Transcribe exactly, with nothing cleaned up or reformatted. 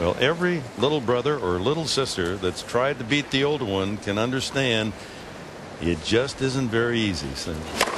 Well, every little brother or little sister that's tried to beat the older one can understand it just isn't very easy. So.